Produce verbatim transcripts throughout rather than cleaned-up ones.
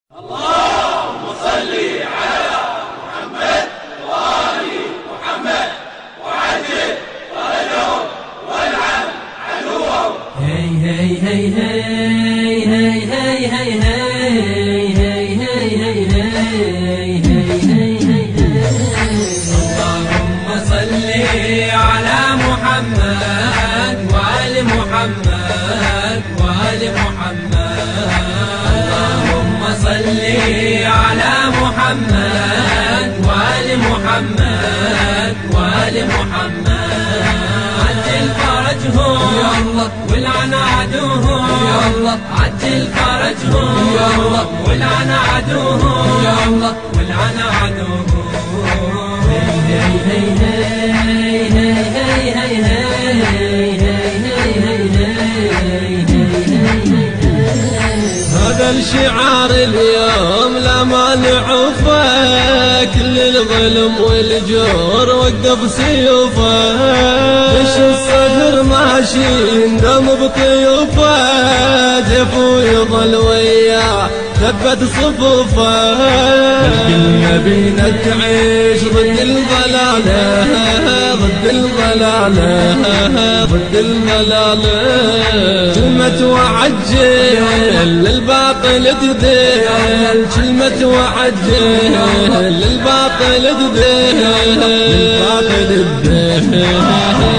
اللهم صل على محمد وآل محمد وعجل فرجهم والعن عدوهم. هي هي هي هي هي هي اللهم صل على محمد وآل محمد وآل محمد. اللهم صل على محمد وآل محمد وآل محمد. عجل فرجهم والعن عدوهم، عجل فرجهم والعن عدوهم، والعن عدوهم. هذا الشعار اليوم لا مانع وفاه، كل الظلم والجور وقف سيوفه. دش الصدر ماشي يندم بطيوفه، جفو يظل وياه ثبت صفوفه. الكلمة بينا تعيش ضد الضلالة، ضد الضلالة، ضد الضلالة. كلمة وعجل للباطل تذل، كلمة وعجل للباطل تذل، للباطل تذل.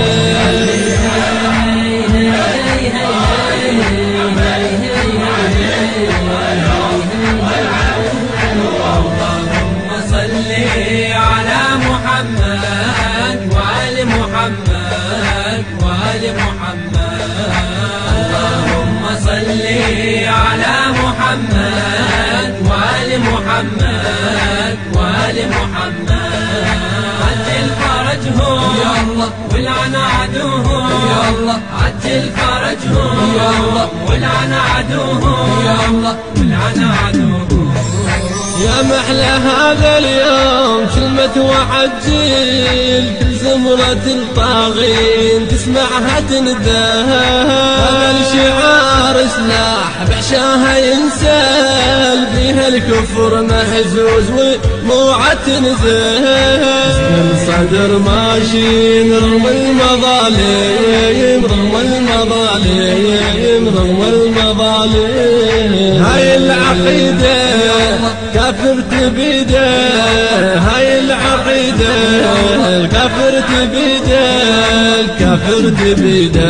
محمد وآل محمد وآل محمد. اللهم صل على محمد وآل محمد وآل محمد. عجل فرجهم والعن عدوهم، عجل فرجهم والعن عدوهم، والعن عدوهم. يا محلى هذا اليوم كلمة وعجل، كل زمرة الطاغين تسمعها تنداها. هذا الشعار سلاح بعشاها ينسال، بيها الكفر مهزوز وموعة تنزل. الصدر ماشي رغم المظالم، رغم المظالم، رغم المظالم. هاي العقيدة كافر تبيده، هاي العقيدة الكافر تبيده، الكافر تبيده.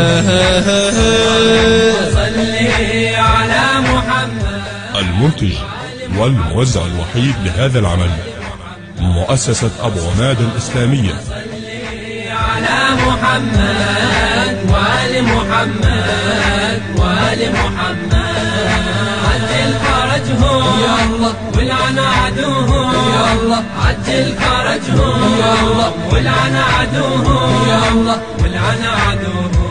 صلي على محمد. المنتج والموزع الوحيد لهذا العمل مؤسسة أبو عماد الإسلامية. صلي على محمد وآل محمد وآل محمد. عجل فرجهم والعن عدوهم، عجل فرجهم والعن عدوهم، والعن عدوهم.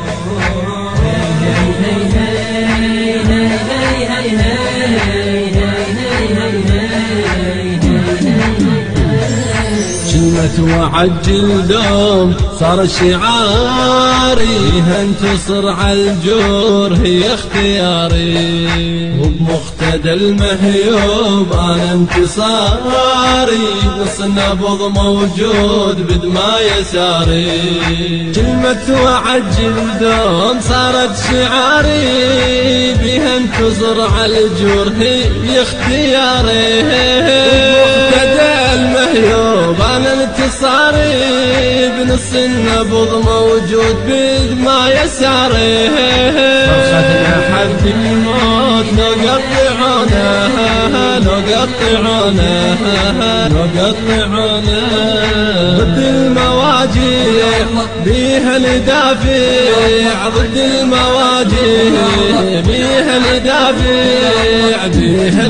كلمة وعجل دوم صار شعاري، انتصر على الجور هي اختياري. وبمقتدى المهيوب انا انتصاري، نص النبض موجود بدما يساري. كلمة وعجل دوم صارت شعاري، بها انتصر على الجور هي اختياري. وبمقتدى المهيوب انا انتصاري، بنص النبض موجود بدما يساري. فرختنا حد الموت لو قطعونا، لو قطعونا، لو قطعونا. ضد المواجع بيها ندافع، ضد المواجع بيها ندافع، بيها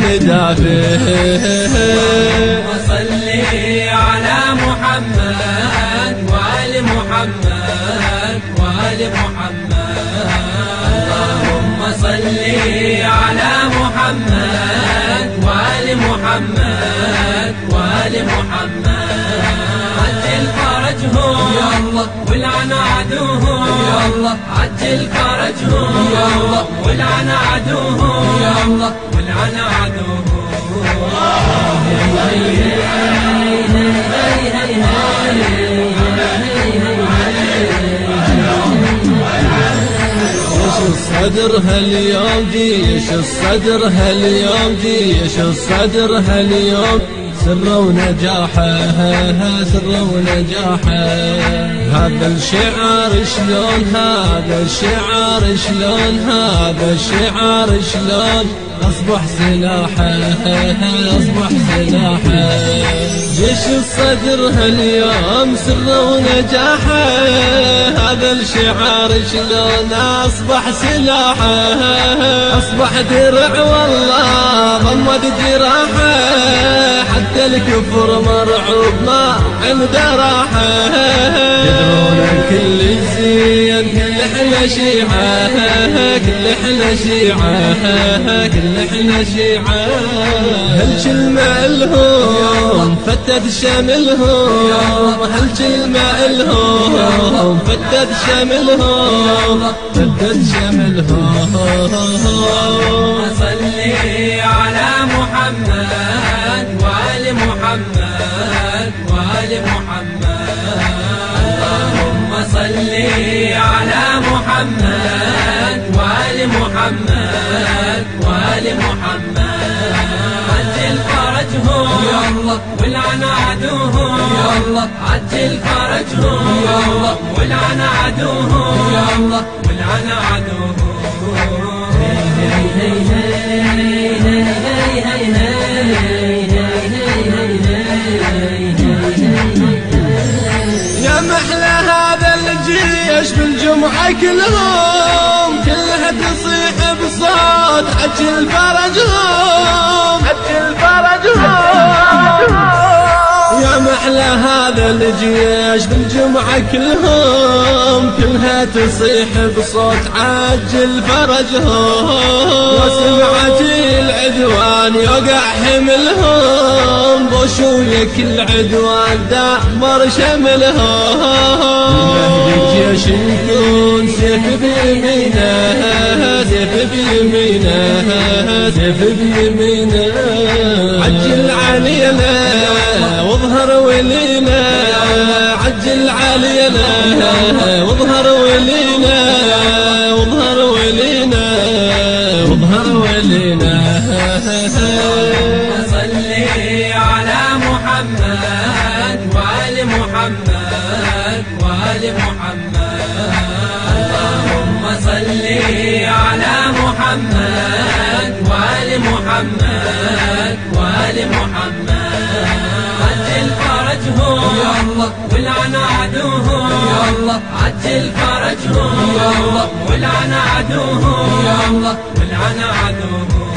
ندافع. صلي على محمد وآل محمد وآل محمد. اللهم صل على محمد وآل محمد وآل محمد. عجل فرجهم والعن عدوهم، عجل فرجهم والعن عدوهم، والعن عدوهم. الصدر هاليوم جيش الصدر هاليوم جيش الصدر هاليوم سر ونجاحه سر ونجاحه هذا الشعار شلون هذا الشعار شلون هذا الشعار شلون أصبح سلاحه أصبح سلاحه جيش الصدر هاليوم سر ونجاحه هذا الشعار شلون أصبح سلاحه أصبح درع والله ضمد جراحه حتى الكفر مرعوب ما عنده راحه يدرون الكل زين كل احنا شيعه كل احنا شيعه كل احنا شيعه هالكلمة الهم فتت شملهم هالكلمة الهم فتت شملهم فتت شملهم صلي على محمد وآل محمد وآل محمد اللهم صلي على محمد وآل محمد وآل محمد عجل فرجهم يلا ولعن عدوهم يلا عجل فرجهم يلا ولعن عدوهم يلا ولعن عدوهم يا محلى هذا الجيش بالجمعة كلهم كلها تصيح بصوت عجل فرجهم عجل فرجهم يا محلى هذا الجيش بالجمعة كلهم كلها تصيح بصوت عجل فرجهم وسمعت العدوان يوقع حملهم بوشوية كل عدوان دمر شملهم الجيش يكون سيف بيمينه سيف بيمينه سيف بيمينه عجل علينا واظهر ولينا عجل علينا واظهر ولينا واظهر ولينا واظهر ولينا صلي على محمد وآل محمد وآل محمد اللهم صلي على محمد وآل محمد وآل محمد عجل فرجهم يلا ولعن عدوهم يلا عجل فرجهم يلا ولعن عدوهم يلا ولعن عدوهم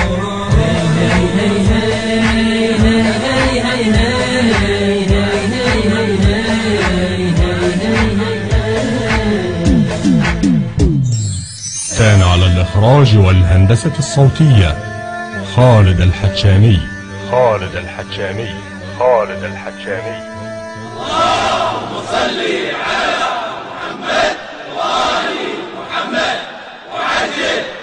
كان على الإخراج والهندسة الصوتية خالد الحجامي خالد الحجامي خالد الحجامي. اللهم صل على محمد وآل محمد وعجل